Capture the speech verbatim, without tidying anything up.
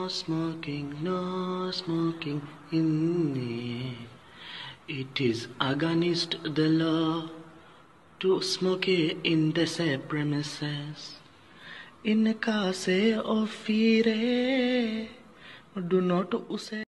smoking, no smoking in the. It is against the law to smoke in the said premises. In case of fear, do not use